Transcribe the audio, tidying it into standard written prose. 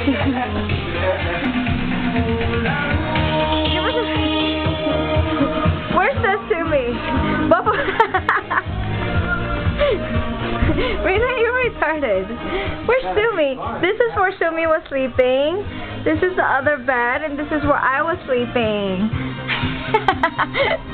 Where's the Sumi? Rena, you're retarded. Where's Sumi? This is where Sumi was sleeping. This is the other bed, and this is where I was sleeping.